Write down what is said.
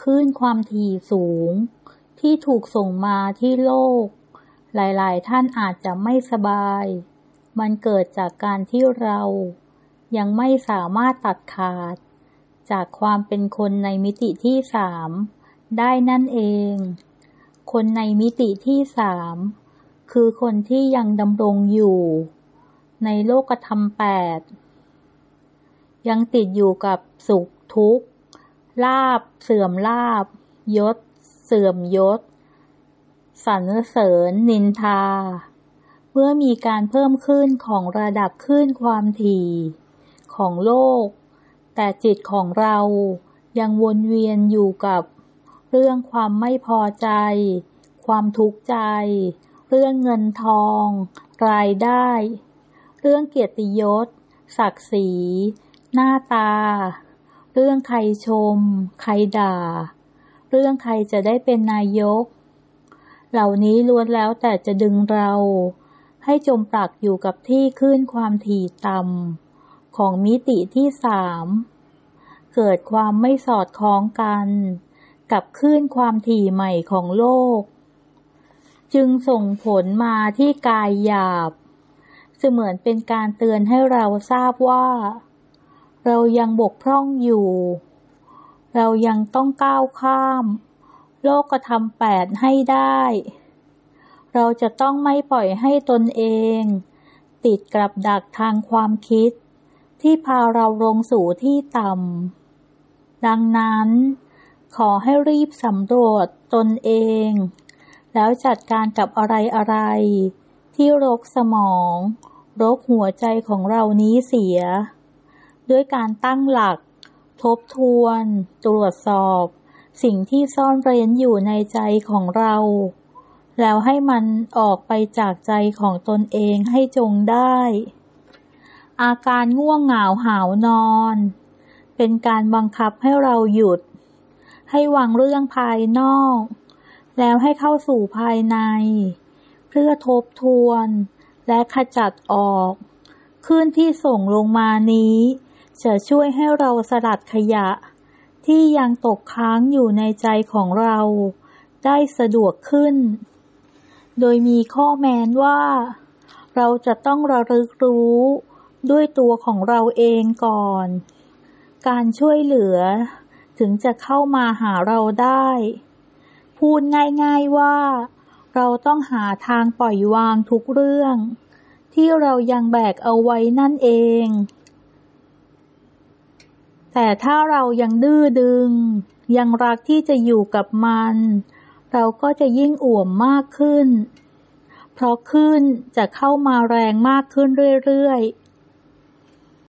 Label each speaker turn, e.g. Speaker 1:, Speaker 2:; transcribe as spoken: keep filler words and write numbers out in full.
Speaker 1: คลื่นความถี่สูงที่ถูกส่งมาที่โลกหลายๆท่านอาจจะไม่สบายมันเกิดจากการที่เรายังไม่สามารถตัดขาดจากความเป็นคนในมิติที่สามได้นั่นเองคนในมิติที่สามคือคนที่ยังดำรงอยู่ในโลกธรรมแปดยังติดอยู่กับสุขทุกข์ลาภเสื่อมลาภยศเสื่อมยศสรรเสริญนินทาเมื่อมีการเพิ่มขึ้นของระดับคลื่นความถี่ของโลกแต่จิตของเรายังวนเวียนอยู่กับเรื่องความไม่พอใจความทุกข์ใจเรื่องเงินทองรายได้เรื่องเกียรติยศศักดิ์ศรีหน้าตาเรื่องใครชมใครด่าเรื่องใครจะได้เป็นนายกเหล่านี้ล้วนแล้วแต่จะดึงเราให้จมปลักอยู่กับที่คลื่นความถี่ต่ำของมิติที่สามเกิดความไม่สอดคล้องกันกับคลื่นความถี่ใหม่ของโลกจึงส่งผลมาที่กายหยาบเสมือนเป็นการเตือนให้เราทราบว่าเรายังบกพร่องอยู่เรายังต้องก้าวข้ามโลกธรรมแปดให้ได้เราจะต้องไม่ปล่อยให้ตนเองติดกับดักทางความคิดที่พาเราลงสู่ที่ต่ำดังนั้นขอให้รีบสำรวจตนเองแล้วจัดการกับอะไรๆที่รกสมองรกหัวใจของเรานี้เสียด้วยการตั้งหลักทบทวนตรวจสอบสิ่งที่ซ่อนเร้นอยู่ในใจของเราแล้วให้มันออกไปจากใจของตนเองให้จงได้อาการง่วงเหงาหาวนอนเป็นการบังคับให้เราหยุดให้วางเรื่องภายนอกแล้วให้เข้าสู่ภายในเพื่อทบทวนและขจัดออกคลื่นที่ส่งลงมานี้จะช่วยให้เราสลัดขยะที่ยังตกค้างอยู่ในใจของเราได้สะดวกขึ้นโดยมีข้อแม้ว่าเราจะต้องระลึกรู้ด้วยตัวของเราเองก่อนการช่วยเหลือถึงจะเข้ามาหาเราได้พูดง่ายๆว่าเราต้องหาทางปล่อยวางทุกเรื่องที่เรายังแบกเอาไว้นั่นเองแต่ถ้าเรายังดื้อดึงยังรักที่จะอยู่กับมันเราก็จะยิ่งอ่วมมากขึ้นเพราะคลื่นจะเข้ามาแรงมากขึ้นเรื่อย